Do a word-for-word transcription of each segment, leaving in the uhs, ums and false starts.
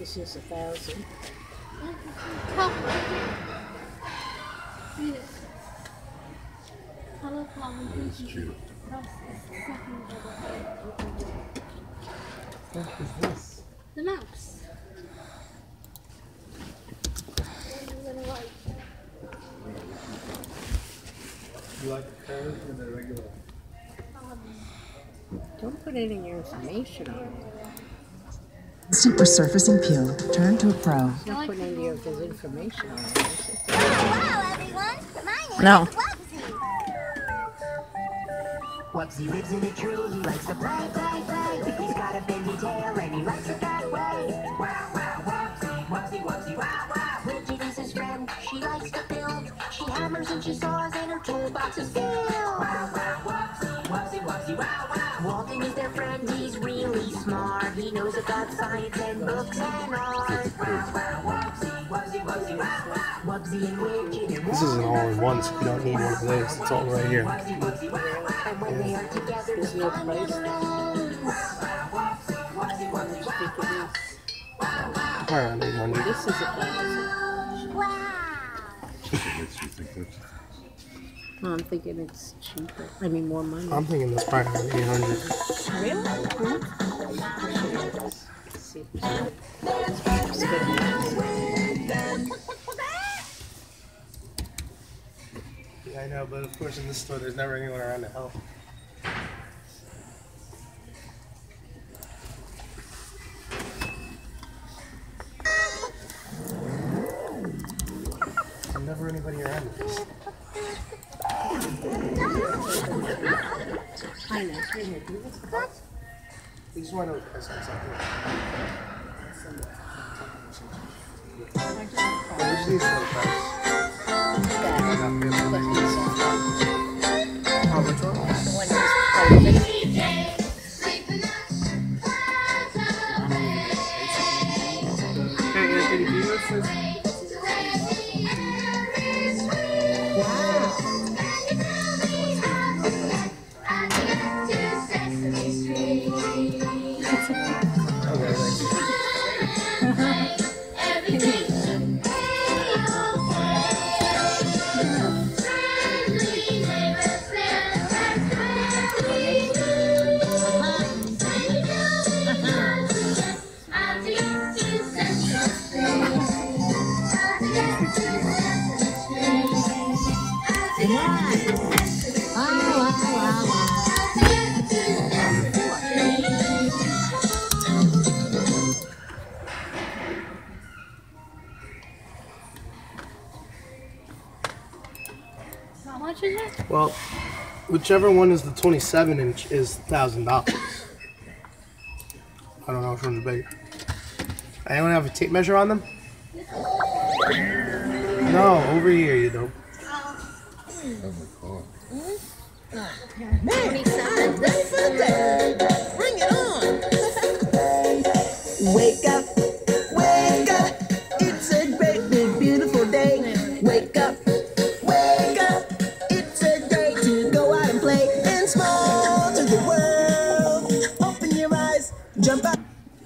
This is a thousand. That's cute. What is this? The mouse. You like the colors or the regular? Don't put any of your information on it. Super surfacing peel. Turn to a pro. Don't put any of his information on it. Hello, everyone. My name No. is Wubsy. Wubsy lives in a tree, he likes to play, play, play. He's got a bendy tail and he likes it that way. Wow, wow, Wubsy, Wubsy, Wubsy, wow, wow. Bridget is his friend, she likes to build. She hammers and she saws and her toolbox is filled. Wow, wow, Wubsy, Wubsy, Wubsy, wow, wow. Walton is their friend, he's really smart. He knows about science and books and art. Wow, wow, Wubsy, Wubsy, Wubsy, wow, wow. Wubsy and Widget and This is an all-in-one, so you don't need one of those. It's all right here. Wubsy, Wubsy, wow, wow. And when they are together, There's no price. Around eight hundred. This is a thousand. Wow. What makes you think that's No, I'm thinking it's cheaper. I mean, more money. I'm thinking this probably around eight hundred. Really? Let's see if it's good. Yeah, I know, but of course in this store there's never anyone around to help. There's never anybody around this. I know. You just want to know what price on something. Yeah, which these for the price? How much one? Hey, Anthony, do you know this? Okay, How much is it? well, whichever one is the twenty-seven inch is one thousand dollars. I don't know which one's bigger. Anyone have a tape measure on them? No, over here you don't. oh my god. twenty-seven. Bring it on! Wake up, wake up. It's a great big beautiful day. Wake up, wake up. It's a day to go out and play and small to the world. Open your eyes, jump out.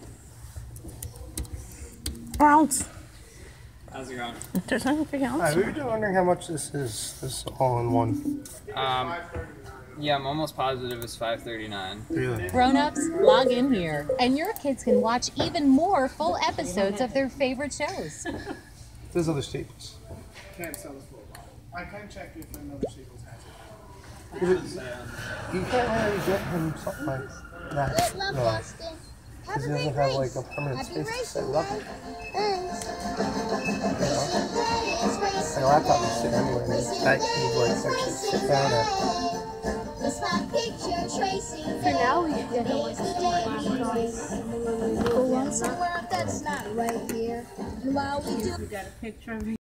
Bounce. How's it going? There's anything else? Alright, we were just wondering how much this is, this all in one. Um, yeah, I'm almost positive it's five thirty-nine. Really? Grown-ups, log in here, and your kids can watch even more full episodes of their favorite shows. There's other staples. Can't sell this for a while. I can check if another Staples has it. You can't really get him something like that. Good luck, No. Austin. Have Because a he doesn't great have like race. a permanent Happy space to set racing, it up. Dad. Thanks. My laptop is sitting anywhere, and it's that keyboard section sit down at. It's my picture tracing. For now, we should get him like a For once in a while, that's not right here. And while we do. We got a picture of him.